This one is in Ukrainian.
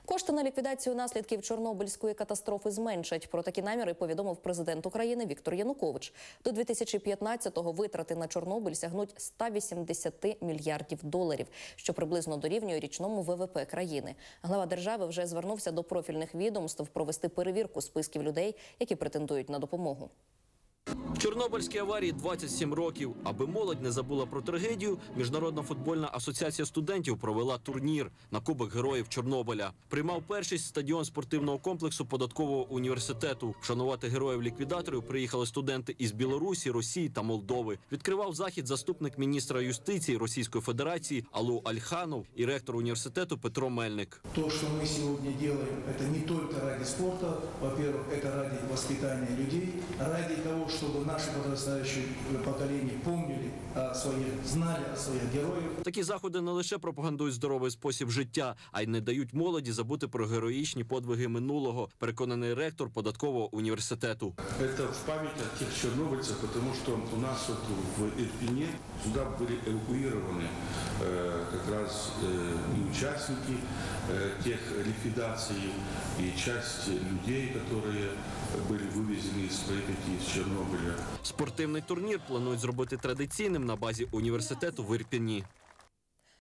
Кошти на ліквідацію наслідків Чорнобильської катастрофи зменшать. Про такі наміри повідомив президент України Віктор Янукович. До 2015-го витрати на Чорнобиль сягнуть 180 мільярдів доларів, що приблизно дорівнює річному ВВП країни. Глава держави вже звернувся до профільних відомств провести перевірку списків людей, які претендують на допомогу. В Чорнобильській аварії 27 років. Аби молодь не забула про трагедію, Міжнародна футбольна асоціація студентів провела турнір на Кубок Героїв Чорнобиля. Приймав першість стадіон спортивного комплексу Податкового університету. Вшанувати героїв-ліквідаторів приїхали студенти із Білорусі, Росії та Молдови. Відкривав захід заступник міністра юстиції Російської Федерації Алу Альханов і ректор університету Петро Мельник. То, що ми сьогодні робимо, це не тільки ради спорту. Во-первых, це ради воспитання людей, ради того, чтобы наши подрастающие поколения помнили о своих, знали о своих героях. Такі заходи не лише пропагандують здоровий спосіб життя, а й не дають молоді забути про героїчні подвиги минулого, переконаний ректор Податкового університету. Це в пам'ять о тих чорнобильцях, тому що у нас в Ірпені сюди були евакуйовані якраз і учасники тих ліквідацій, і часть людей, які були вивезені з Чорнобиля. Спортивний турнір планують зробити традиційним на базі університету в Ірпені.